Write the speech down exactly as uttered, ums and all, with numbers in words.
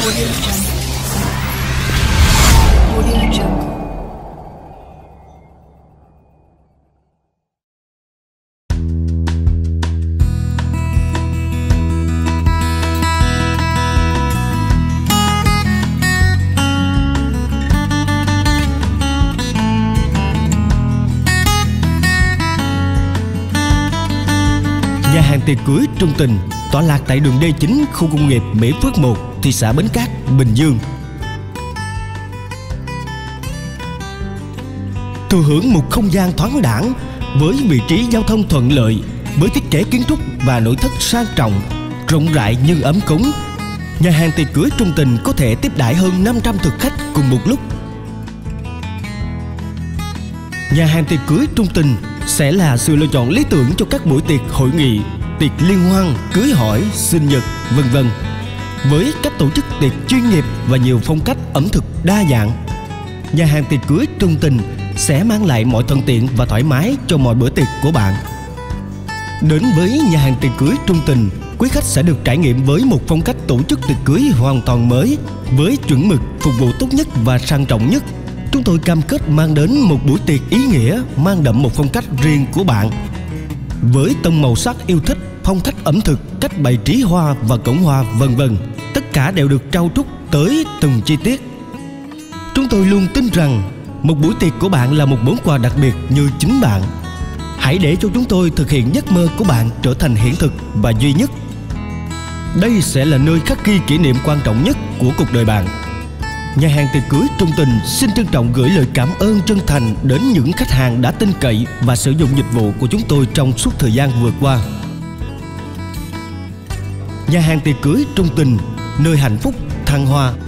Audio Jungle. Audio Jungle. Nhà hàng tiệc cưới Trung Tình tọa lạc tại đường D chín, khu công nghiệp Mỹ Phước một, thị xã Bến Cát, Bình Dương. Thừa hưởng một không gian thoáng đãng với vị trí giao thông thuận lợi, với thiết kế kiến trúc và nội thất sang trọng, rộng rãi nhưng ấm cúng. Nhà hàng tiệc cưới Trung Tình có thể tiếp đãi hơn năm trăm thực khách cùng một lúc. Nhà hàng tiệc cưới Trung Tình sẽ là sự lựa chọn lý tưởng cho các buổi tiệc hội nghị, tiệc liên hoan, cưới hỏi, sinh nhật, vân vân. Với cách tổ chức tiệc chuyên nghiệp và nhiều phong cách ẩm thực đa dạng, nhà hàng tiệc cưới Trung Tình sẽ mang lại mọi thuận tiện và thoải mái cho mọi bữa tiệc của bạn. Đến với nhà hàng tiệc cưới Trung Tình, quý khách sẽ được trải nghiệm với một phong cách tổ chức tiệc cưới hoàn toàn mới, với chuẩn mực, phục vụ tốt nhất và sang trọng nhất. Chúng tôi cam kết mang đến một buổi tiệc ý nghĩa, mang đậm một phong cách riêng của bạn. Với tông màu sắc yêu thích, phong cách ẩm thực, cách bày trí hoa và cổng hoa vân vân, tất cả đều được trau chuốt tới từng chi tiết. Chúng tôi luôn tin rằng một buổi tiệc của bạn là một món quà đặc biệt như chính bạn. Hãy để cho chúng tôi thực hiện giấc mơ của bạn trở thành hiện thực và duy nhất. Đây sẽ là nơi khắc ghi kỷ niệm quan trọng nhất của cuộc đời bạn. Nhà hàng tiệc cưới Trung Tình xin trân trọng gửi lời cảm ơn chân thành đến những khách hàng đã tin cậy và sử dụng dịch vụ của chúng tôi trong suốt thời gian vừa qua. Nhà hàng tiệc cưới Trung Tình, nơi hạnh phúc thăng hoa.